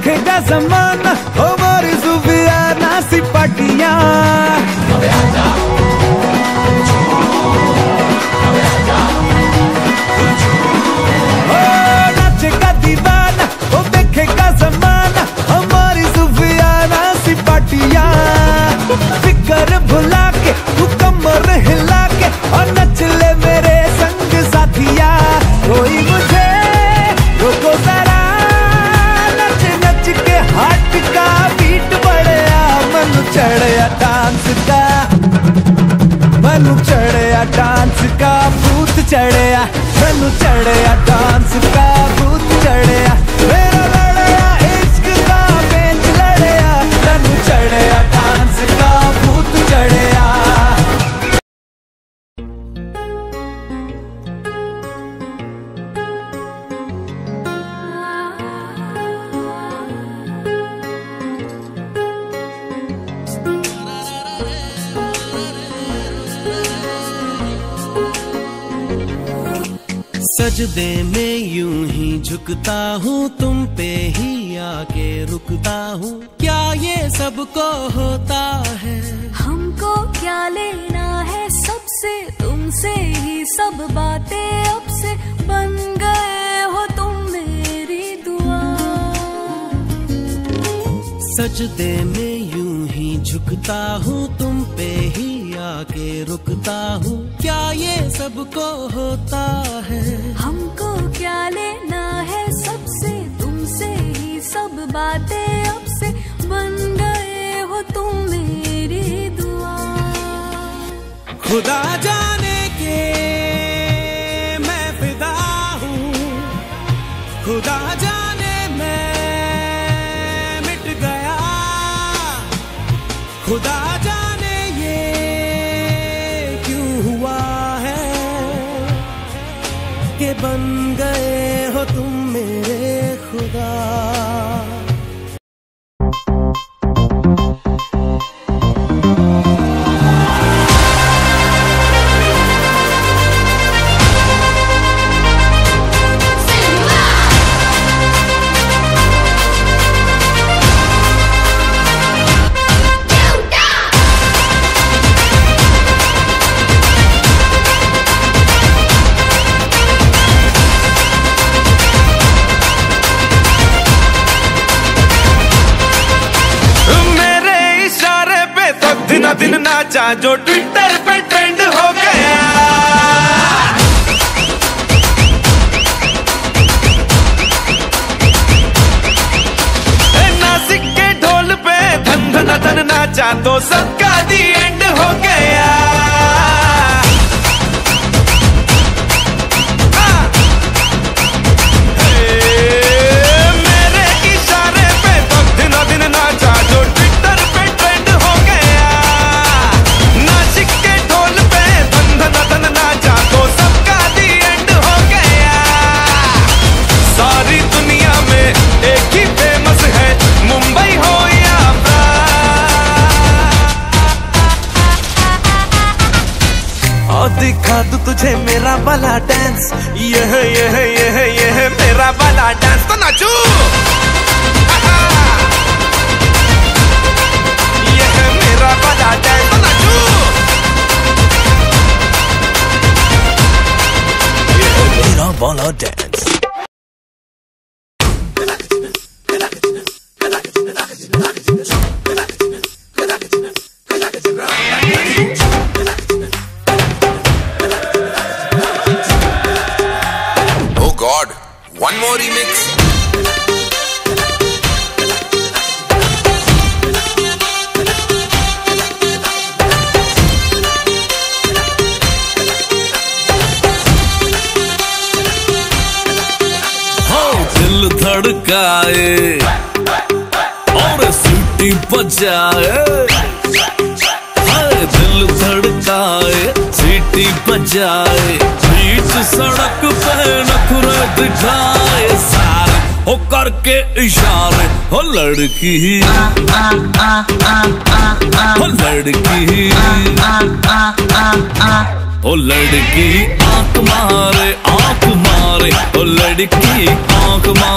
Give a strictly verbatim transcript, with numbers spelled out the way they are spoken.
देखेगा जमाना हमारी जुबियाना सी पाटियां। नाचेगा दीवाना वो देखेगा जमाना हमारी जुबियाना सी पाटियां। फिकर भुला के तू कमर हिला के और नच ले मेरे संग साथिया। कोई मुझे रोको जरा नच नच के हार्ट का बीट बढ़िया। मनु चढ़िया डांस का मनु चढ़िया डांस का भूत चढ़िया। मनु चढ़िया डांस का भूत चढ़िया। मेरा लड़या इश्क का बेंच लड़या। मनु चढ़िया डांस का भूत चढ़िया। सजदे में यूं ही झुकता हूँ तुम पे ही आके रुकता हूँ। क्या ये सबको होता है? हमको क्या लेना है सबसे, तुमसे ही सब बातें अब से बन गए हो तुम मेरी दुआ। सजदे में यूं ही झुकता हूँ तुम पे ही आके रुकता हूँ। क्या ये सबको होता है? हमको क्या लेना है सबसे, तुमसे ही सब बातें अब से बन गए हो तुम मेरी दुआ। खुदा जाने के मैं फिदा हूँ, खुदा जाने मैं मिट गया। खुदा जाने ये क्यों हुआ है कि बन गए हो तुम मेरे खुदा। दिन नाचा जो ट्विटर पे ट्रेंड हो गया। नासिक के ढोल पे धन धन धन नाचा तो सबका दी एंड हो गया। मेरे इशारे पे तो दिन दिन नाचा जो ट्विटर पे ट्रेंड हो गया। दिखा दूं तुझे मेरा वाला डांस, ये है ये है ये है ये है मेरा वाला डांस। तो नाचू, ये है मेरा वाला डांस। तो नाचू, ये है मेरा वाला डांस। One more remix. हाँ, दिल धड़काए और सीटी बजाए। हाँ, दिल धड़काए सीटी बजाए। बीच सड़क पे नखरे दिखाए सारे हो करके इशारे। हो लड़की हो लड़की हो लड़की आंख मारे आंख मारे। हो लड़की आंख मारे।